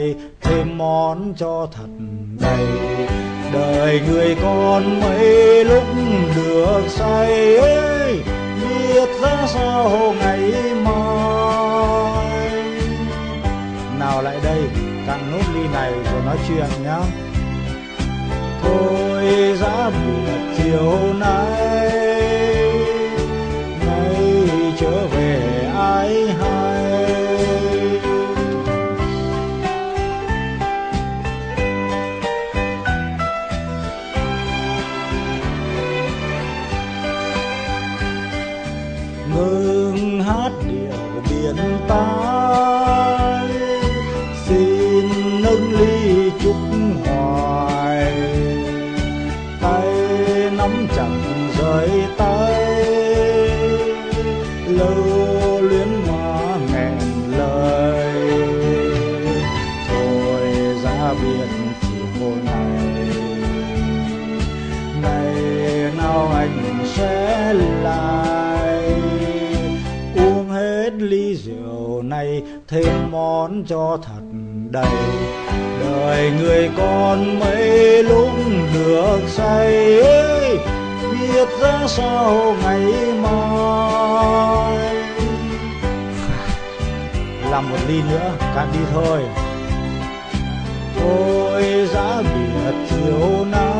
này thêm món cho thật đầy. Đời người con mấy lúc được say ấy, biết ra sao ngày mai. Nào lại đây, cạn nốt ly này rồi nói chuyện nhá. Thôi giá biệt chiều nay, nay trở về ai hay. Ngừng hát điệu biển tai, xin nâng ly chúc hoài. Tay nắm chặt rời tay, lưu luyến mà nghẹn lời. Thôi ra biệt chiều này, ngày nào anh sẽ lại uống hết ly rượu này, thêm món cho thật đầy. Đời người con mấy lúc được say ấy, biết ra sao ngày mai. Làm một ly nữa, cạn đi thôi. Thôi giá biệt chiều nay,